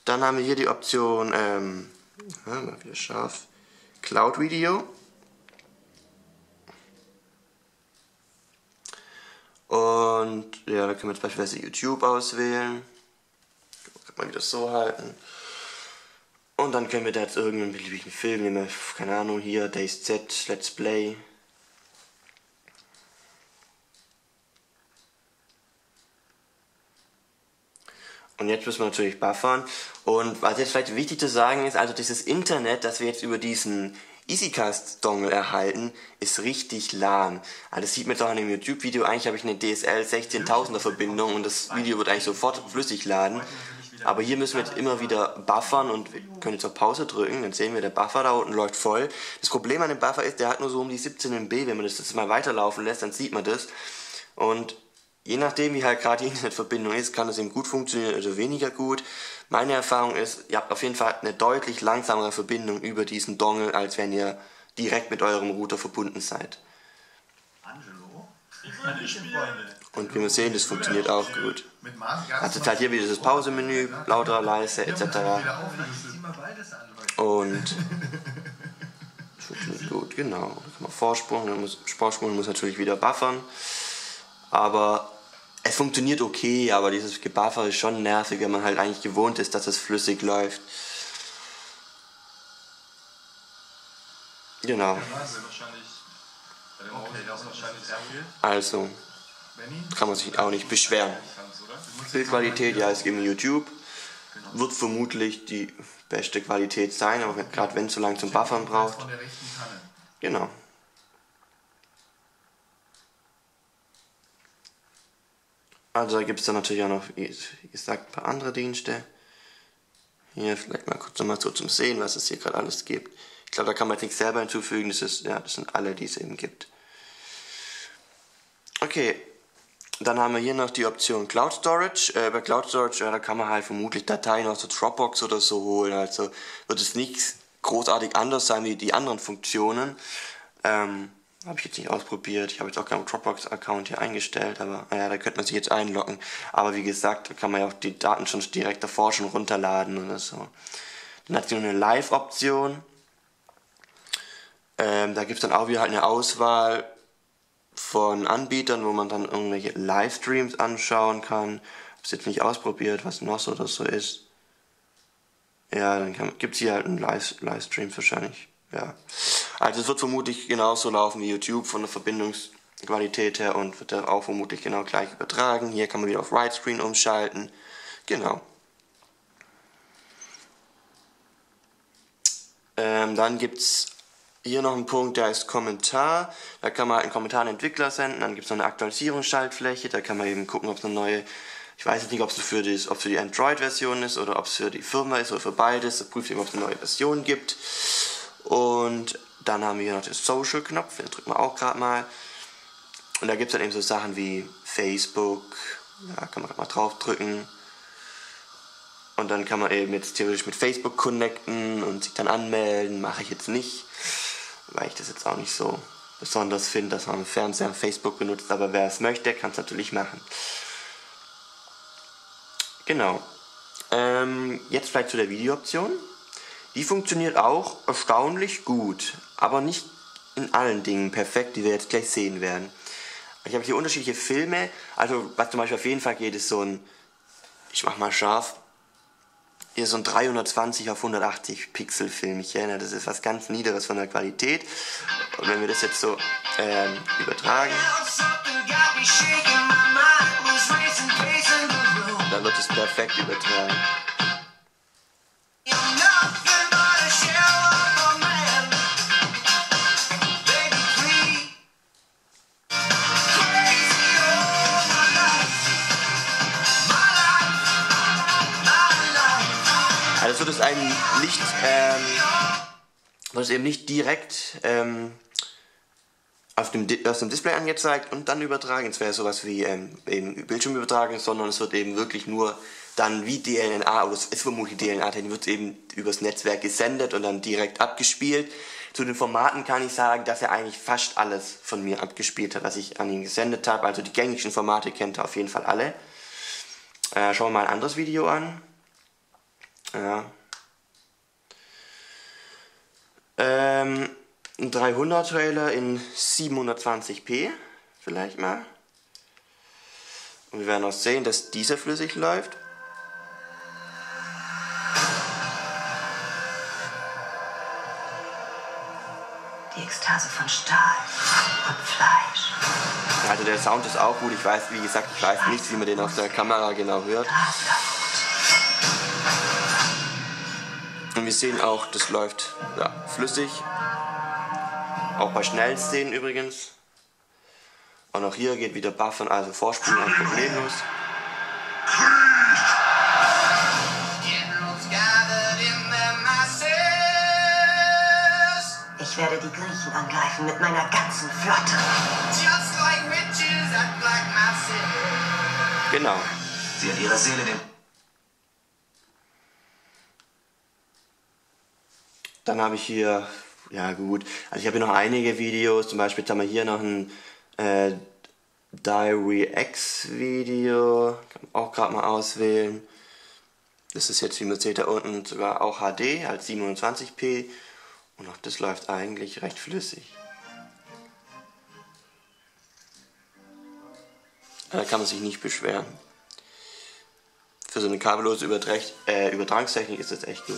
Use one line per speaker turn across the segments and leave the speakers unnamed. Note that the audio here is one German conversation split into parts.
Dann haben wir hier die Option, mal wieder scharf, Cloud Video. Und ja, da können wir jetzt beispielsweise YouTube auswählen. Kann man wieder so halten. Und dann können wir da jetzt irgendeinen beliebigen Film nehmen, keine Ahnung, hier Days Z, Let's Play. Und jetzt müssen wir natürlich buffern. Und was jetzt vielleicht wichtig zu sagen ist, also dieses Internet, das wir jetzt über diesen EasyCast-Dongle erhalten, ist richtig lahm. Also das sieht man jetzt auch in dem YouTube-Video. Eigentlich habe ich eine DSL 16.000er Verbindung und das Video wird eigentlich sofort flüssig laden. Aber hier müssen wir jetzt immer wieder buffern und wir können jetzt auf Pause drücken, dann sehen wir, der Buffer da unten läuft voll. Das Problem an dem Buffer ist, der hat nur so um die 17 MB, wenn man das jetzt mal weiterlaufen lässt, dann sieht man das. Und je nachdem, wie halt gerade die Internetverbindung ist, kann das eben gut funktionieren oder weniger gut. Meine Erfahrung ist, ihr habt auf jeden Fall eine deutlich langsamere Verbindung über diesen Dongle, als wenn ihr direkt mit eurem Router verbunden seid.
Angelo? Freunde.
Und wie wir sehen, das funktioniert auch gut. Also jetzt halt hier wieder das Pause-Menü, lauter, leise etc. Und das funktioniert gut, genau. Da kann man vorspulen, Vorspulen muss natürlich wieder buffern. Aber es funktioniert okay, aber dieses Gebuffer ist schon nervig, wenn man halt eigentlich gewohnt ist, dass es flüssig läuft. Genau. Also, kann man sich auch nicht beschweren. Bildqualität, ja, es gibt YouTube. Wird vermutlich die beste Qualität sein, aber gerade wenn es so lange zum Buffern braucht. Genau. Also da gibt es dann natürlich auch noch, wie gesagt, ein paar andere Dienste. Hier vielleicht mal kurz nochmal so zum Sehen, was es hier gerade alles gibt. Ich glaube, da kann man jetzt nichts selber hinzufügen, das sind alle, die es eben gibt. Okay, dann haben wir hier noch die Option Cloud Storage. Bei Cloud Storage, da kann man halt vermutlich Dateien aus der Dropbox oder so holen. Also wird es nicht großartig anders sein wie die anderen Funktionen. Habe ich jetzt nicht ausprobiert. Ich habe jetzt auch keinen Dropbox-Account hier eingestellt, aber naja, da könnte man sich jetzt einloggen. Aber wie gesagt, da kann man ja auch die Daten schon direkt davor schon runterladen oder so. Dann hat sie noch eine Live-Option. Da gibt es dann auch wieder halt eine Auswahl von Anbietern, wo man dann irgendwelche Livestreams anschauen kann. Hab's jetzt nicht ausprobiert, was NOS oder so ist. Ja, dann gibt es hier halt einen Livestream wahrscheinlich. Ja. Also es wird vermutlich genauso laufen wie YouTube von der Verbindungsqualität her und wird da auch vermutlich genau gleich übertragen. Hier kann man wieder auf Widescreen umschalten. Genau. Dann gibt es hier noch einen Punkt, der heißt Kommentar. Da kann man halt einen Kommentar an den Entwickler senden. Dann gibt es noch eine Aktualisierungsschaltfläche. Da kann man eben gucken, ob es eine neue, ich weiß jetzt nicht, ob es für die Android-Version ist oder ob es für die Firma ist oder für beides. Da prüft eben, ob es eine neue Version gibt. Und dann haben wir hier noch den Social-Knopf, den drücken wir auch gerade mal. Und da gibt es dann eben so Sachen wie Facebook, da kann man gerade mal drauf drücken. Und dann kann man eben jetzt theoretisch mit Facebook connecten und sich dann anmelden. Mache ich jetzt nicht, weil ich das jetzt auch nicht so besonders finde, dass man im Fernseher Facebook benutzt. Aber wer es möchte, kann es natürlich machen. Genau. Jetzt vielleicht zu der Videooption. Die funktioniert auch erstaunlich gut, aber nicht in allen Dingen perfekt, die wir jetzt gleich sehen werden. Ich habe hier unterschiedliche Filme, also was zum Beispiel auf jeden Fall geht, ist so ein, ich mach mal scharf, hier so ein 320 auf 180 Pixel Filmchen, das ist was ganz Niederes von der Qualität. Und wenn wir das jetzt so übertragen, dann wird es perfekt übertragen. Also wird es einem nicht, wird es eben nicht direkt aus dem Display angezeigt und dann übertragen. Es wäre sowas wie eben Bildschirm übertragen, sondern es wird eben wirklich nur dann wie DLNA, oder es ist vermutlich DLNA, dann wird es eben übers Netzwerk gesendet und dann direkt abgespielt. Zu den Formaten kann ich sagen, dass er eigentlich fast alles von mir abgespielt hat, was ich an ihn gesendet habe. Also die gängigen Formate kennt er auf jeden Fall alle. Schauen wir mal ein anderes Video an. Ja. Ein 300 Trailer in 720p vielleicht mal. Und wir werden auch sehen, dass dieser flüssig läuft.
Die Ekstase von Stahl und Fleisch.
Also der Sound ist auch gut. Ich weiß, wie gesagt, ich weiß nicht, wie man den auf der Kamera genau hört. Und wir sehen auch, das läuft ja, flüssig. Auch bei schnellen Szenen übrigens. Und auch hier geht wieder Buffern, also Vorspulen auch problemlos.
Ich werde die Griechen angreifen mit meiner ganzen Flotte.
Genau.
Sie hat ihre Seele dem...
Dann habe ich hier, ja gut, also ich habe hier noch einige Videos, zum Beispiel jetzt haben wir hier noch ein Diary X Video, kann man auch gerade mal auswählen. Das ist jetzt, wie man sieht, da unten sogar auch HD, halt 27p und auch das läuft eigentlich recht flüssig. Da kann man sich nicht beschweren. Für so eine kabellose Übertragungstechnik ist das echt gut.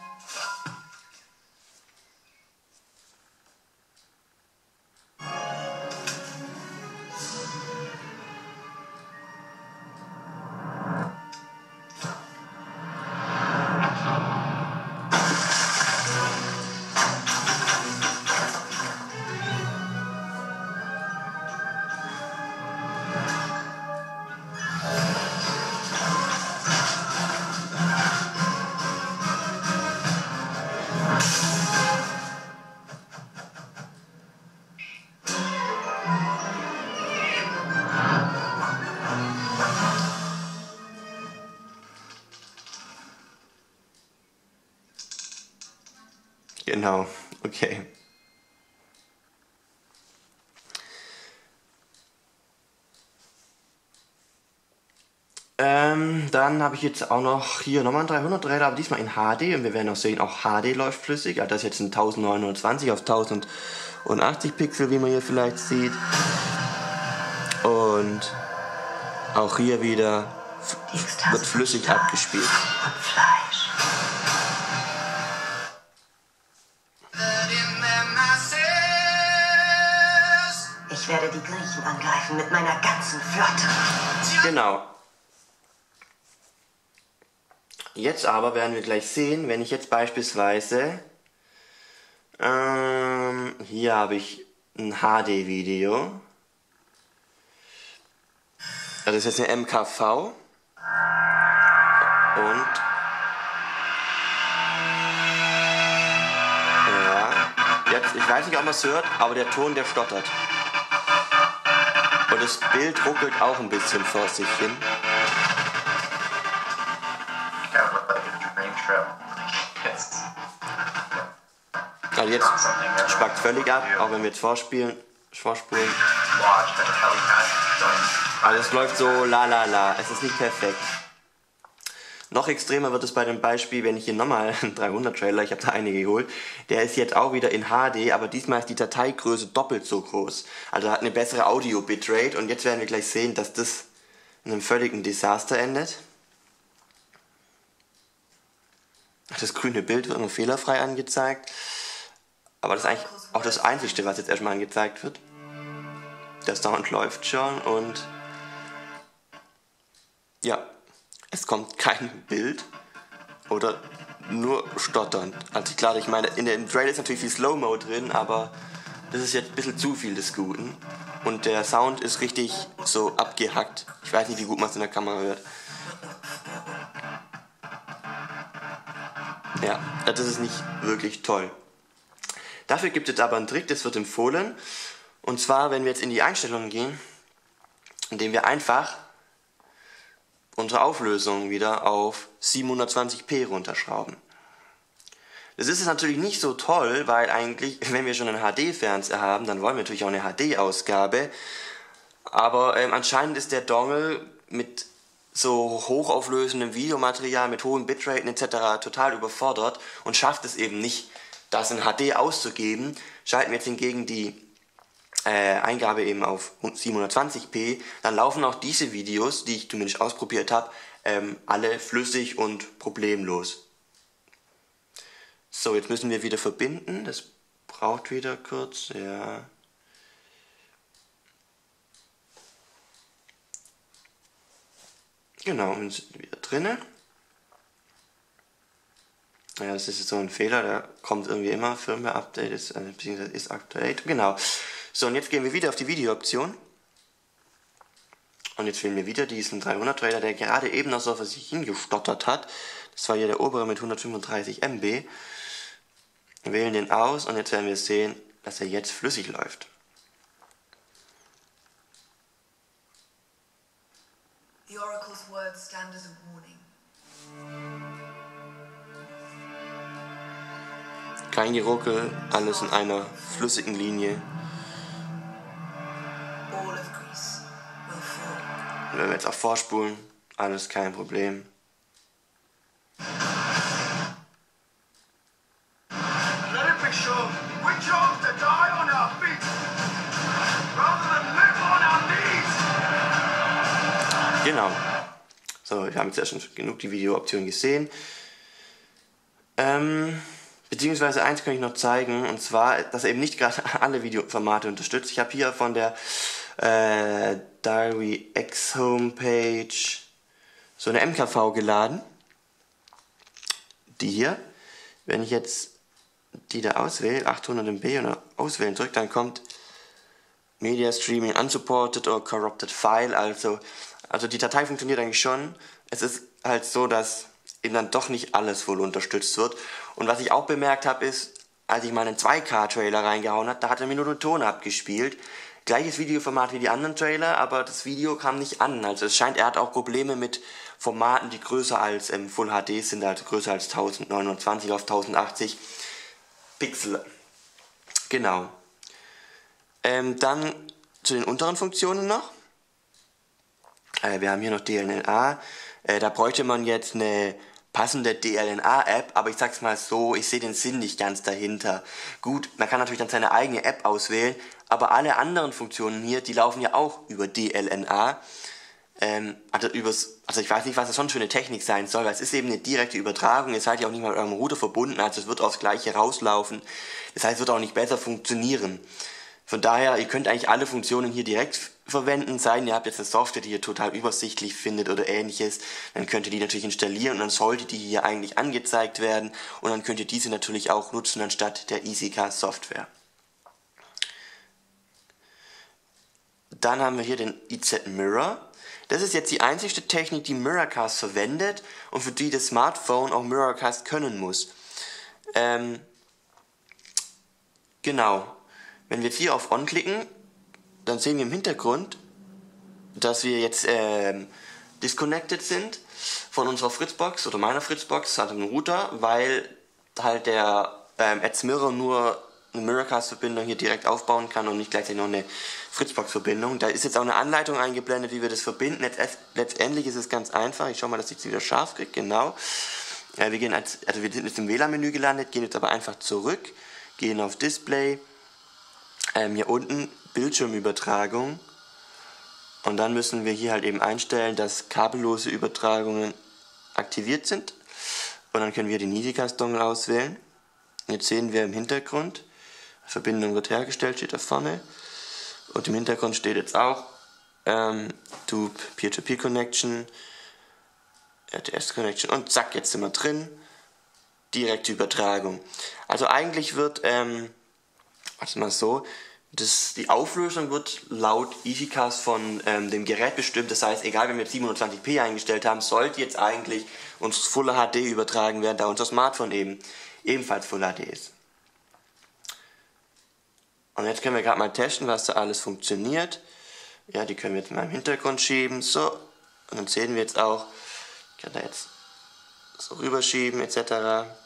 Genau, okay. Dann habe ich jetzt auch noch hier nochmal einen 300-Räder, aber diesmal in HD und wir werden auch sehen, auch HD läuft flüssig. Also das ist jetzt ein 1920 auf 1080 Pixel, wie man hier vielleicht sieht. Und auch hier wieder wird flüssig abgespielt.
Und Fleisch. Ich werde die Griechen angreifen mit meiner ganzen Flotte.
Genau. Jetzt aber werden wir gleich sehen, wenn ich jetzt beispielsweise, hier habe ich ein HD-Video. Das ist jetzt eine MKV. Und ja, jetzt, ich weiß nicht, ob man es hört, aber der Ton, der stottert. Und das Bild ruckelt auch ein bisschen vor sich hin. Also jetzt spackt völlig ab, auch wenn wir jetzt vorspulen. Also es läuft so la la la, es ist nicht perfekt. Noch extremer wird es bei dem Beispiel, wenn ich hier nochmal einen 300-Trailer, ich habe da einige geholt, der ist jetzt auch wieder in HD, aber diesmal ist die Dateigröße doppelt so groß. Also hat eine bessere Audio-Bitrate und jetzt werden wir gleich sehen, dass das in einem völligen Desaster endet. Das grüne Bild wird nur fehlerfrei angezeigt. Aber das ist eigentlich auch das Einzige, was jetzt erstmal angezeigt wird. Der Sound läuft schon und ja, es kommt kein Bild oder nur stotternd. Also klar, ich meine, im Trailer ist natürlich viel Slow-Mo drin, aber das ist jetzt ein bisschen zu viel des Guten. Und der Sound ist richtig so abgehackt. Ich weiß nicht, wie gut man es in der Kamera hört. Ja, das ist nicht wirklich toll. Dafür gibt es aber einen Trick, das wird empfohlen. Und zwar, wenn wir jetzt in die Einstellungen gehen, indem wir einfach unsere Auflösung wieder auf 720p runterschrauben. Das ist jetzt natürlich nicht so toll, weil eigentlich, wenn wir schon einen HD-Fernseher haben, dann wollen wir natürlich auch eine HD-Ausgabe. Aber anscheinend ist der Dongle mit so hochauflösendem Videomaterial mit hohen Bitraten etc. total überfordert und schafft es eben nicht, das in HD auszugeben. Schalten wir jetzt hingegen die Eingabe eben auf 720p, dann laufen auch diese Videos, die ich zumindest ausprobiert habe, alle flüssig und problemlos. So, jetzt müssen wir wieder verbinden, das braucht wieder kurz, ja. Genau, wir sind wieder drinne. Ja, das ist jetzt so ein Fehler, der kommt irgendwie immer, Firmware-Update beziehungsweise ist up-to-date. Genau. So, und jetzt gehen wir wieder auf die Video-Option. Und jetzt wählen wir wieder diesen 300-Trailer, der gerade eben noch so für sich hingestottert hat. Das war hier der obere mit 135 MB. Wir wählen den aus und jetzt werden wir sehen, dass er jetzt flüssig läuft.
The Oracle's words stand as a warning.
Kein Geruckel, alles in einer flüssigen Linie.
All of Greece will fall.
Und wenn wir jetzt auch vorspulen, alles kein Problem.
Let it be shown. We chose to die on our feet rather than live on our knees.
Genau. So, wir haben jetzt ja schon genug die Videooption gesehen. Beziehungsweise eins kann ich noch zeigen, und zwar, dass er eben nicht gerade alle Videoformate unterstützt. Ich habe hier von der DiaryX Homepage so eine MKV geladen. Die hier. Wenn ich jetzt die da auswähle, 800 MB und auswählen drücke, dann kommt Media Streaming Unsupported or Corrupted File. Also die Datei funktioniert eigentlich schon. Es ist halt so, dass eben dann doch nicht alles wohl unterstützt wird. Und was ich auch bemerkt habe, ist, als ich mal einen 2K-Trailer reingehauen habe, da hat er mir nur den Ton abgespielt. Gleiches Videoformat wie die anderen Trailer, aber das Video kam nicht an. Also es scheint, er hat auch Probleme mit Formaten, die größer als Full HD sind, also größer als 1029 auf 1080 Pixel. Genau. Dann zu den unteren Funktionen noch. Wir haben hier noch DLNA. Da bräuchte man jetzt eine passende DLNA-App, aber ich sag's mal so, ich sehe den Sinn nicht ganz dahinter. Gut, man kann natürlich dann seine eigene App auswählen, aber alle anderen Funktionen hier, die laufen ja auch über DLNA. Also ich weiß nicht, was das sonst für eine Technik sein soll, weil es ist eben eine direkte Übertragung, ihr seid ja auch nicht mal mit eurem Router verbunden, also es wird aufs Gleiche rauslaufen. Das heißt, es wird auch nicht besser funktionieren. Von daher, ihr könnt eigentlich alle Funktionen hier direkt verwenden, sei denn ihr habt jetzt eine Software, die ihr total übersichtlich findet oder ähnliches, dann könnt ihr die natürlich installieren und dann sollte die hier eigentlich angezeigt werden und dann könnt ihr diese natürlich auch nutzen anstatt der EasyCast Software. Dann haben wir hier den EZ Mirror. Das ist jetzt die einzigste Technik, die Miracast verwendet und für die das Smartphone auch Miracast können muss. Genau. Wenn wir jetzt hier auf On klicken, dann sehen wir im Hintergrund, dass wir jetzt disconnected sind von unserer Fritzbox oder meiner Fritzbox, also dem Router, weil halt der AdsMirror nur eine Miracast-Verbindung hier direkt aufbauen kann und nicht gleichzeitig noch eine Fritzbox-Verbindung. Da ist jetzt auch eine Anleitung eingeblendet, wie wir das verbinden. Letztendlich ist es ganz einfach. Ich schaue mal, dass ich es wieder scharf kriege. Genau. Wir sind jetzt im WLAN-Menü gelandet, gehen jetzt aber einfach zurück, gehen auf Display. Hier unten Bildschirmübertragung und dann müssen wir hier halt eben einstellen, dass kabellose Übertragungen aktiviert sind und dann können wir den EasyCast-Dongle auswählen. Jetzt sehen wir im Hintergrund, Verbindung wird hergestellt, steht da vorne und im Hintergrund steht jetzt auch do Peer-to-Peer Connection, RTS Connection und zack, jetzt sind wir drin, direkte Übertragung. Also eigentlich wird die Auflösung wird laut EasyCast von dem Gerät bestimmt. Das heißt, egal wenn wir jetzt 720p eingestellt haben, sollte jetzt eigentlich uns Full HD übertragen werden, da unser Smartphone ebenfalls Full HD ist. Und jetzt können wir gerade mal testen, was da alles funktioniert. Ja, die können wir jetzt mal im Hintergrund schieben. So, und dann sehen wir jetzt auch, ich kann da jetzt so rüberschieben etc.